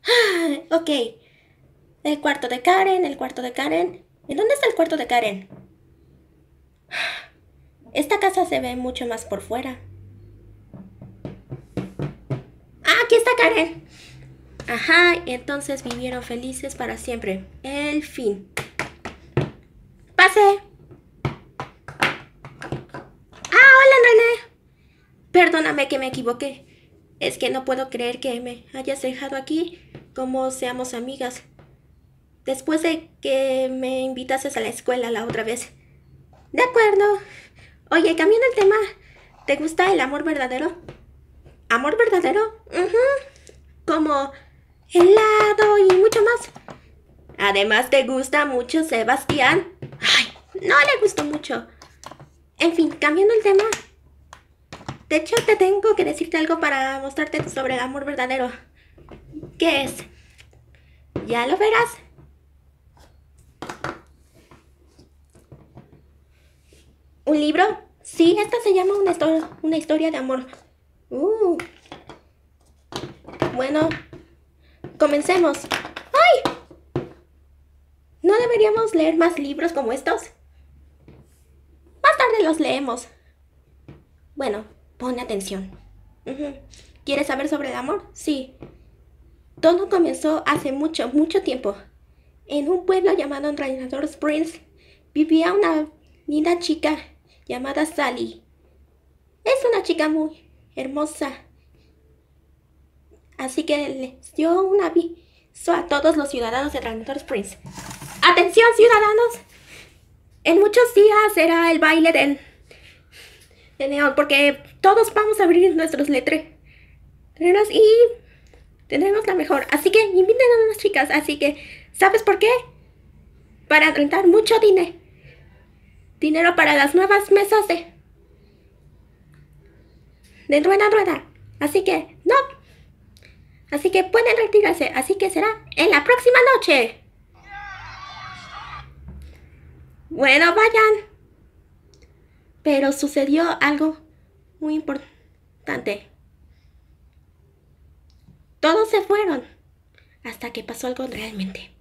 Ok. El cuarto de Karen, el cuarto de Karen. ¿En dónde está el cuarto de Karen? Esta casa se ve mucho más por fuera. ¡Ah, aquí está Karen! Ajá, entonces vivieron felices para siempre. El fin. ¡Pase! ¡Ah, hola, René! Perdóname que me equivoqué. Es que no puedo creer que me hayas dejado aquí como seamos amigas. Después de que me invitases a la escuela la otra vez. De acuerdo. Oye, cambiando el tema, ¿te gusta el amor verdadero? ¿Amor verdadero? Como helado y mucho más. Además, ¿te gusta mucho Sebastián? Ay, no le gustó mucho. En fin, cambiando el tema. De hecho, te tengo que decirte algo para mostrarte sobre el amor verdadero. ¿Qué es? Ya lo verás. ¿Un libro? Sí, esta se llama una historia de amor. Uh, bueno, comencemos. ¡Ay! ¿No deberíamos leer más libros como estos? Más tarde los leemos. Bueno, pon atención. ¿Quieres saber sobre el amor? Sí. Todo comenzó hace mucho, mucho tiempo. En un pueblo llamado Entrenador Springs vivía una linda chica llamada Sally. Es una chica muy hermosa. Así que les dio un aviso a todos los ciudadanos de Entrenador Springs. ¡Atención, ciudadanos! En muchos días será el baile de neón porque todos vamos a abrir nuestros letreros y tendremos la mejor. Así que inviten a unas chicas. Así que, ¿sabes por qué? Para rentar mucho dinero para las nuevas mesas de rueda en rueda. Así que, no. Así que pueden retirarse. Así que será en la próxima noche. Bueno, vayan. Pero sucedió algo muy importante. Todos se fueron hasta que pasó algo realmente